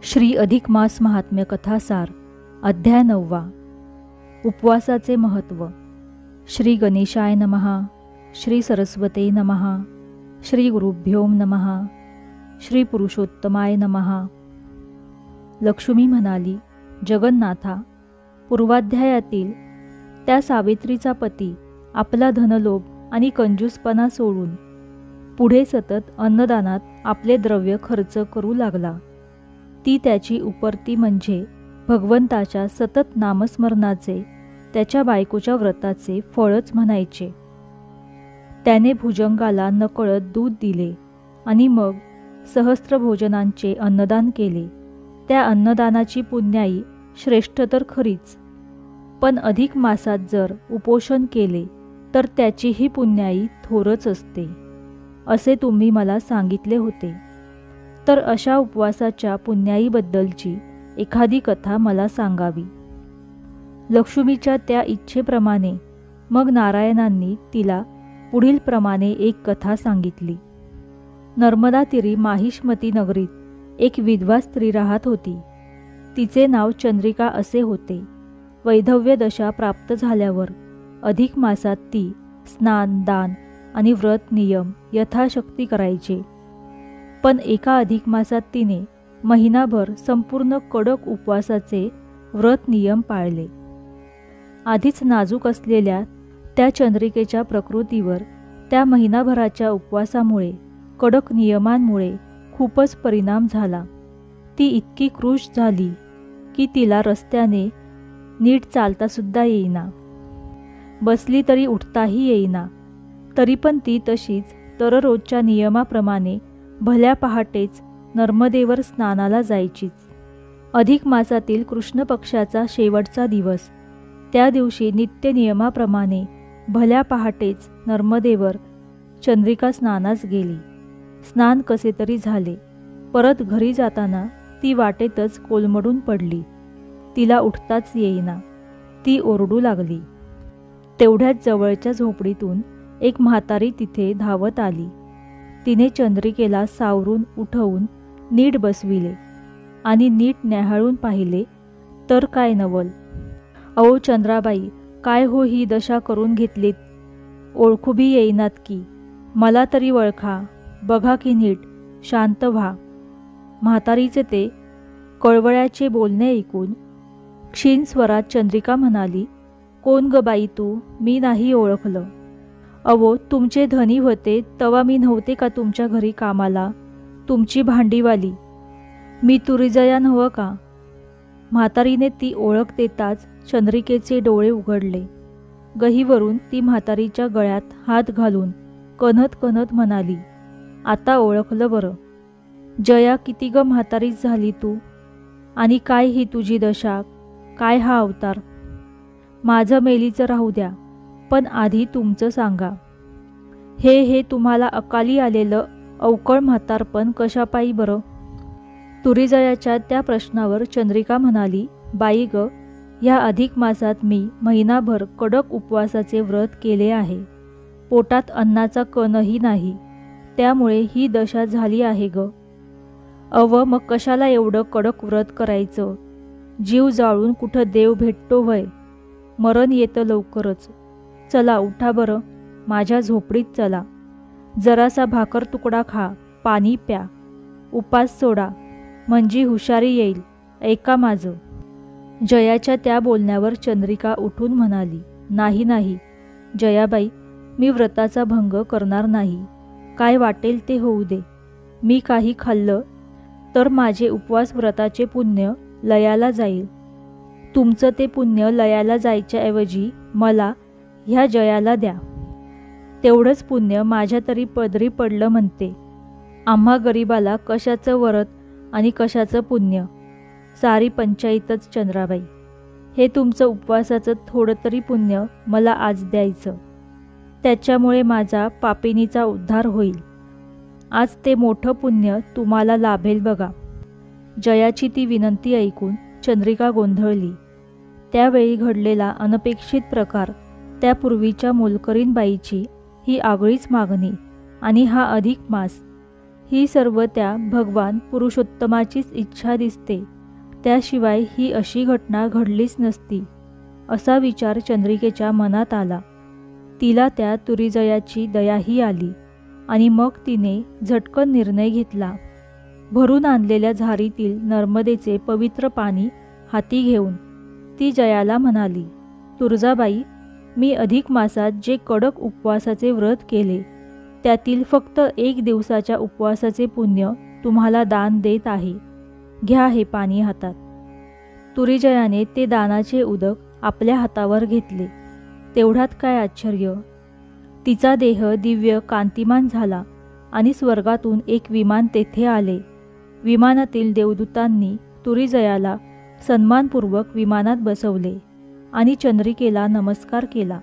श्री अधिक मास महात्म्य कथासार अध्याय 9. उपवासाचे महत्त्व. श्री गणेशाय नमः. श्री सरस्वते नमः. श्री गुरुभ्यो नमः. श्री पुरुषोत्तमाय नमः. लक्ष्मी म्हणाली, जगन्नाथा, पूर्वाध्यायातील त्या सावित्रीचा पती आपला धनलोभ आणि कंजूसपणा सोडून पुढे सतत अन्नदानात आपले द्रव्य खर्च करू लागला. ती त्याची उपरती म्हणजे भगवंताच्या सतत नामस्मरणाचे, त्याच्या बायकोच्या व्रताचे फळच म्हणायचे. त्याने भुजंगाला नकळत दूध दिले आणि मग सहस्त्र भोजनांचे अन्नदान केले. त्या अन्नदानाची पुण्याई श्रेष्ठ तर खरीच, पण अधिक मासात जर उपोषण केले तर त्याचीही पुण्याई थोरच असते, असे तुम्ही मला सांगितले होते. तर अशा उपवासाच्या पुण्याईबद्दलची एखादी कथा मला सांगावी. लक्ष्मीच्या त्या इच्छेप्रमाणे मग नारायणांनी तिला पुढील प्रमाणे एक कथा सांगितली. नर्मदा तीरी माहिष्मती नगरीत एक विधवा स्त्री राहत होती. तिचे नाव चंद्रिका असे होते. वैधव्य दशा प्राप्त झाल्यावर अधिक मासात ती स्नान, दान आणि व्रत नियम यथाशक्ती करायचे. पण एका अधिक मासात तिने महिनाभर संपूर्ण कडक उपवासाचे व्रत नियम पाळले. आधीच नाजूक असलेल्या त्या चंद्रिकेच्या प्रकृतीवर त्या महिनाभराच्या उपवासामुळे, कडक नियमांमुळे खूपच परिणाम झाला. ती इतकी कृश झाली की तिला रस्त्याने नीट चालतासुद्धा येईना, बसली तरी उठताही येईना. तरी पण ती तशीच दररोजच्या नियमाप्रमाणे भल्या पहाटेच नर्मदेवर स्नानाला जायचीच. अधिक मासातील कृष्ण पक्षाचा शेवटचा दिवस. त्या दिवशी नित्य नियमाप्रमाणे भल्या पहाटेच नर्मदेवर चंद्रिका स्नानास गेली. स्नान कसे तरी झाले. परत घरी जाताना ती वाटेतच कोलमडून पडली. तिला उठताच येईना. ती ओरडू लागली. तेवढ्याच जवळच्या झोपडीतून एक म्हातारी तिथे धावत आली. तिने चंद्रिकेला सावरून उठवून नीट बसविले आणि नीट न्याहाळून पाहिले तर काय नवल. अहो चंद्राबाई, काय हो ही दशा करून घेतलीत? ओळखू बी येईनात की. मला तरी ओळखा, बघा की नीट, शांत व्हा. म्हातारीचे ते कळवळ्याचे बोलणे ऐकून क्षीण स्वरात चंद्रिका म्हणाली, कोण ग बाई तू? मी नाही ओळखलं. अहो, तुमचे धनी होते तवा मी नव्हते का तुमच्या घरी कामाला? तुमची भांडीवाली मी तुरीजया नव्ह का? म्हातारीने ती ओळख देताच चंद्रिकेचे डोळे उघडले. गहीवरून ती म्हातारीच्या गळ्यात हात घालून कणत कणत म्हणाली, आता ओळखलं बरं. जया, किती ग म्हातारी झाली तू? आणि काय ही तुझी दशा? काय हा अवतार? माझं मेलीचं राहू द्या, पण आधी तुमचं सांगा. हे तुम्हाला अकाली आलेलं अवकळ म्हातारपण कशापायी बरं? तुरीजयाच्या त्या प्रश्नावर चंद्रिका म्हणाली, बाई ग, ह्या अधिक मासात मी महिनाभर कडक उपवासाचे व्रत केले आहे. पोटात अन्नाचा कणही नाही, त्यामुळे ही दशा झाली आहे ग. मग कशाला एवढं कडक व्रत करायचं? जीव जाळून कुठं देव भेटतो वय? मरण येतं लवकरच. चला उठा बरं, माझ्या झोपडीत चला. जरासा भाकर तुकडा खा, पाणी प्या, उपास सोडा, म्हणजे हुशारी येईल. ऐका माझं. जयाच्या त्या बोलण्यावर चंद्रिका उठून म्हणाली, नाही नाही जयाबाई, मी व्रताचा भंग करणार नाही. काय वाटेल ते होऊ दे. मी काही खाल्लं तर माझे उपवास व्रताचे पुण्य लयाला जाईल. तुमचं ते पुण्य लयाला जायच्याऐवजी मला, ह्या जयाला द्या. तेवढंच पुण्य माझ्या तरी पदरी पडलं म्हणते. आम्हा गरीबाला कशाचं व्रत आणि कशाचं पुण्य? सारी पंचायतच चंद्राबाई. हे तुमचं उपवासाचं थोडं तरी पुण्य मला आज द्यायचं. त्याच्यामुळे माझा पापिनीचा उद्धार होईल. आज ते मोठं पुण्य तुम्हाला लाभेल बघा. जयाची ती विनंती ऐकून चंद्रिका गोंधळली. त्यावेळी घडलेला अनपेक्षित प्रकार, त्यापूर्वीच्या मोलकरीण बाईची ही आगळीच मागणी आणि हा अधिक मास, ही सर्व त्या भगवान पुरुषोत्तमाचीच इच्छा दिसते, त्याशिवाय ही अशी घटना घडलीच नसती, असा विचार चंद्रिकेच्या मनात आला. तिला त्या तुरीजयाची दयाही आली आणि मग तिने झटकन निर्णय घेतला. भरून आणलेल्या झारीतील नर्मदेचे पवित्र पाणी हाती घेऊन ती जयाला म्हणाली, तुळजाबाई, मी अधिक मासात जे कडक उपवासाचे व्रत केले त्यातील फक्त 1 दिवसाच्या उपवासाचे पुण्य तुम्हाला दान देत आहे. घ्या हे पाणी हातात. तुरीजयाने ते दानाचे उदक आपल्या हातावर घेतले. तेवढ्यात काय आश्चर्य, तिचा देह दिव्य कांतिमान झाला आणि स्वर्गातून एक विमान तेथे आले. विमानातील देवदूतांनी तुरीजयाला सन्मानपूर्वक विमानात बसवले आणि चंद्रिकेला नमस्कार केला.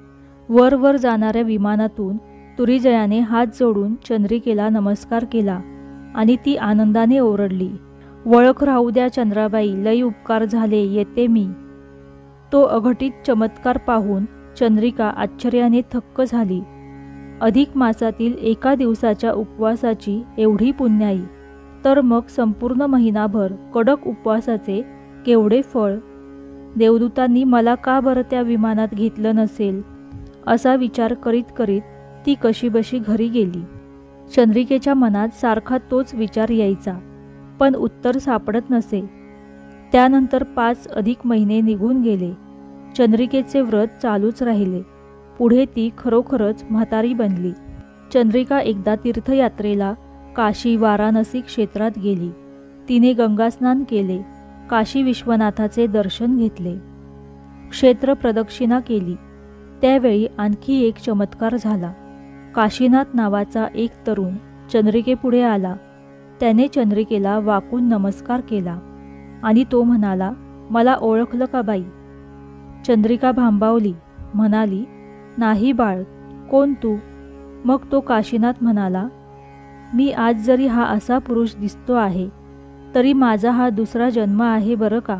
वर जाणाऱ्या विमानातून तुरीजयाने हात जोडून चंद्रिकेला नमस्कार केला आणि ती आनंदाने ओरडली, वळख राहू द्या चंद्राबाई, लई उपकार झाले, येते मी. तो अघटित चमत्कार पाहून चंद्रिका आश्चर्याने थक्क झाली. अधिक मासातील 1 दिवसाच्या उपवासाची एवढी पुण्याई, तर मग संपूर्ण महिनाभर कडक उपवासाचे केवढे फळ. देवदूतांनी मला का बरं त्या विमानात घेतलं नसेल, असा विचार करीत करीत ती कशीबशी घरी गेली. चंद्रिकेच्या मनात सारखा तोच विचार यायचा, पण उत्तर सापडत नसे. त्यानंतर 5 अधिक महिने निघून गेले. चंद्रिकेचे व्रत चालूच राहिले. पुढे ती खरोखरच म्हातारी बनली. चंद्रिका एकदा तीर्थयात्रेला काशी वाराणसी क्षेत्रात गेली. तिने गंगास्नान केले, काशी विश्वनाथाचे दर्शन घेतले, क्षेत्र प्रदक्षिणा केली. त्यावेळी आणखी एक चमत्कार झाला. काशीनाथ नावाचा एक तरुण चंद्रिकेपुढे आला. त्याने चंद्रिकेला वाकून नमस्कार केला आणि तो म्हणाला, मला ओळखलं का बाई? चंद्रिका भांबावली, म्हणाली, नाही बाळ, कोण तू? मग तो काशीनाथ म्हणाला, मी आज जरी हा असा पुरुष दिसतो आहे तरी माझा हा दुसरा जन्म आहे बरं का.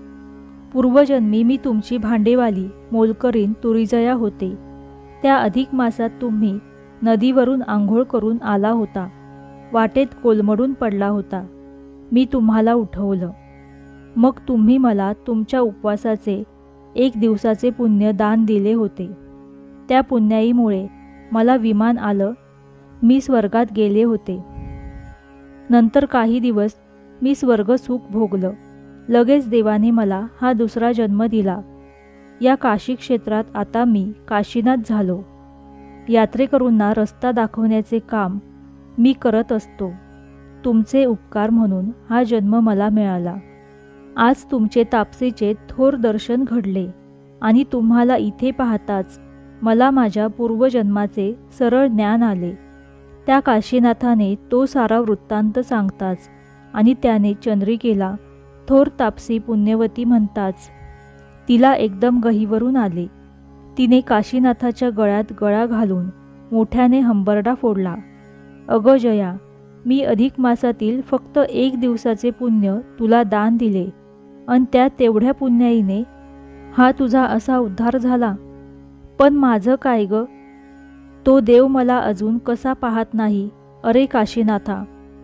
पूर्वजन्मी मी तुमची भांडेवाली मोलकरीण तुरीजया होते. त्या अधिक मासात तुम्ही नदीवरून आंघोळ करून आला होता. वाटेत कोलमडून पडला होता. मी तुम्हाला उठवलं. मग तुम्ही मला तुमच्या उपवासाचे 1 दिवसाचे पुण्य दान दिले होते. त्या पुण्याईमुळे मला विमान आलं. मी स्वर्गात गेले होते. नंतर काही दिवस मी स्वर्गसुख भोगलं. लगेच देवाने मला हा दुसरा जन्म दिला. या काशी क्षेत्रात आता मी काशीनाथ झालो. यात्रेकरूंना रस्ता दाखवण्याचे काम मी करत असतो. तुमचे उपकार म्हणून हा जन्म मला मिळाला. आज तुमचे तापसीचे थोर दर्शन घडले आणि तुम्हाला इथे पाहताच मला माझ्या पूर्वजन्माचे सरळ ज्ञान आले. त्या काशीनाथाने तो सारा वृत्तांत सांगताच आणि त्याने चंद्रिकेला थोर तापसी पुण्यवती म्हणताच तिला एकदम गहिवरून आले. तिने काशीनाथाच्या गळ्यात गळा घालून मोठ्याने हंबरडा फोडला. अगं जया, मी अधिक मासातील फक्त 1 दिवसाचे पुण्य तुला दान दिले आणि त्या तेवढ्या पुण्याईने हा तुझा असा उद्धार झाला. पण माझं काय ग? तो देव मला अजून कसा पाहत नाही? अरे काशीनाथा.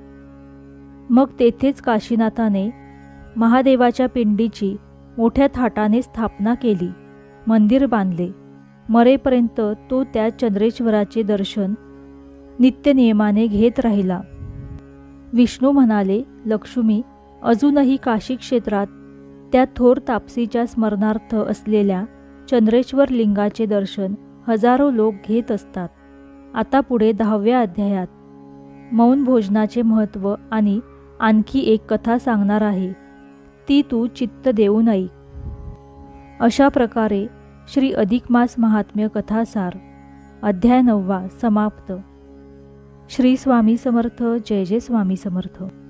मग तेथेच काशीनाथाने महादेवाच्या पिंडीची मोठ्या थाटाने स्थापना केली. मंदिर बांधले. मरेपर्यंत तो त्या चंद्रेश्वराचे दर्शन नित्यनियमाने घेत राहिला. विष्णू म्हणाले, लक्ष्मी, अजूनही काशी क्षेत्रात त्या थोर तापसीच्या स्मरणार्थ असलेल्या चंद्रेश्वर लिंगाचे दर्शन हजारो लोक घेत असतात. आता पुढे 10व्या अध्यायात मौन भोजनाचे महत्त्व आणि आणखी एक कथा सांगणार आहे. ती तू चित्त देऊन ऐक. अशा प्रकारे श्री अधिक मास महात्म्य कथासार अध्याय 9 समाप्त. श्री स्वामी समर्थ. जय जय स्वामी समर्थ.